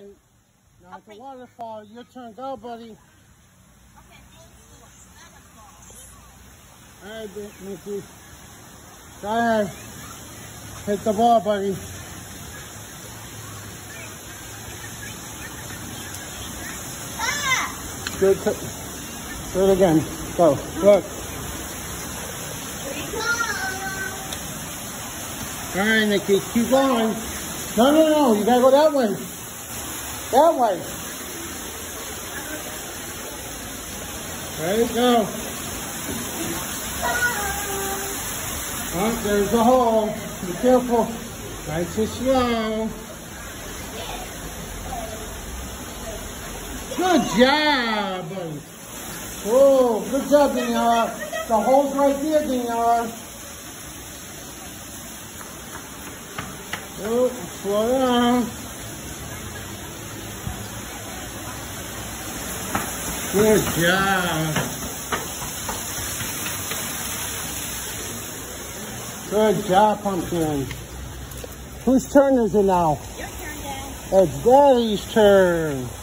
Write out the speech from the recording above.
right. Now at the waterfall, your turn. Go, buddy. Okay, all right, Mickey. Go ahead. Hit the ball, buddy. Good. Do it again. Go. Look. All right, Nikki. Keep going. No. You gotta go that way. That way. There you go. Oh, there's the hole. Be careful. Nice and slow. Good job, buddy. Oh, good job, Daniela. The hole's right there, Daniela. Oh, slow down. Good job. Good job, Pumpkin. Whose turn is it now? your turn, Dad. It's Daddy's turn.